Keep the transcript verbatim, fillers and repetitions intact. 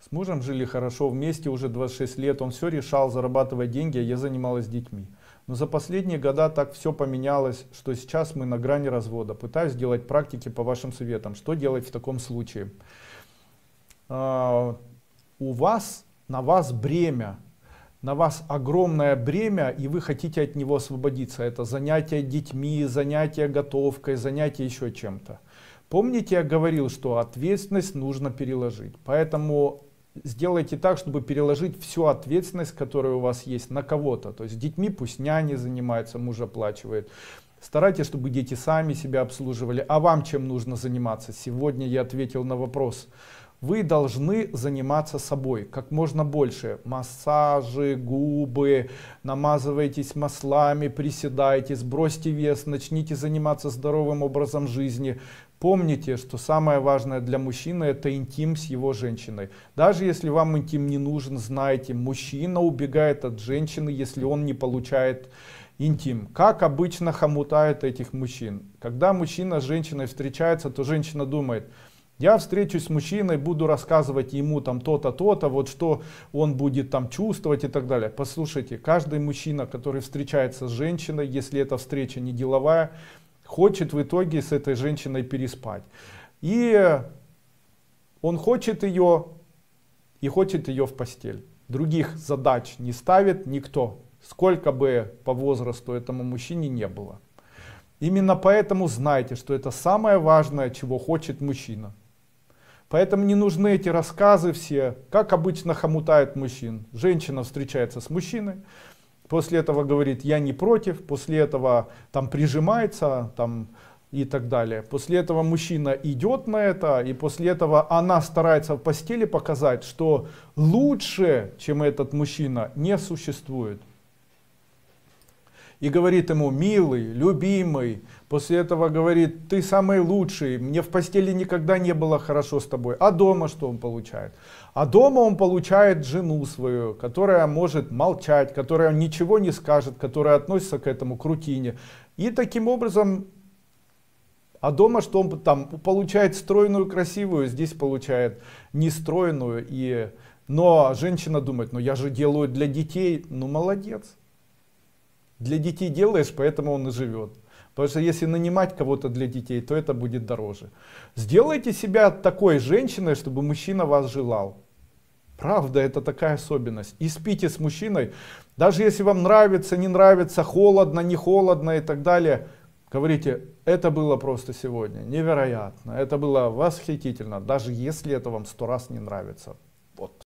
С мужем жили хорошо, вместе уже двадцать шесть лет, он все решал, зарабатывать деньги, а я занималась детьми. Но за последние года так все поменялось, что сейчас мы на грани развода. Пытаюсь делать практики по вашим советам. Что делать в таком случае? А, у вас, на вас бремя. На вас огромное бремя, и вы хотите от него освободиться. Это занятия детьми, занятия готовкой, занятия еще чем-то. Помните, я говорил, что ответственность нужно переложить. Поэтому сделайте так, чтобы переложить всю ответственность, которая у вас есть, на кого-то. То есть с детьми пусть няни занимаются, муж оплачивает. Старайтесь, чтобы дети сами себя обслуживали. А вам чем нужно заниматься? Сегодня я ответил на вопрос. Вы должны заниматься собой как можно больше. Массажи, губы, намазывайтесь маслами, приседайте, сбросьте вес, начните заниматься здоровым образом жизни. Помните, что самое важное для мужчины — это интим с его женщиной. Даже если вам интим не нужен, знайте, мужчина убегает от женщины, если он не получает интим. Как обычно хомутают этих мужчин. Когда мужчина с женщиной встречается, то женщина думает: я встречусь с мужчиной, буду рассказывать ему там то-то, то-то, вот что он будет там чувствовать и так далее. Послушайте, каждый мужчина, который встречается с женщиной, если эта встреча не деловая, хочет в итоге с этой женщиной переспать. И он хочет ее, и хочет ее в постель. Других задач не ставит никто, сколько бы по возрасту этому мужчине не было. Именно поэтому знайте, что это самое важное, чего хочет мужчина. Поэтому не нужны эти рассказы все, как обычно хомутают мужчин. Женщина встречается с мужчиной, после этого говорит: я не против, после этого там прижимается там, и так далее. После этого мужчина идет на это, и после этого она старается в постели показать, что лучше, чем этот мужчина, не существует. И говорит ему: милый, любимый. После этого говорит: ты самый лучший, мне в постели никогда не было хорошо с тобой. А дома что он получает? А дома он получает жену свою, которая может молчать, которая ничего не скажет, которая относится к этому к рутине. И таким образом, а дома что он там получает? Стройную, красивую, здесь получает нестройную. И... Но женщина думает: ну я же делаю для детей. Ну молодец. Для детей делаешь, поэтому он и живет. Потому что если нанимать кого-то для детей, то это будет дороже. Сделайте себя такой женщиной, чтобы мужчина вас желал. Правда, это такая особенность. И спите с мужчиной, даже если вам нравится, не нравится, холодно, не холодно и так далее. Говорите: это было просто сегодня невероятно, это было восхитительно, даже если это вам сто раз не нравится. Вот.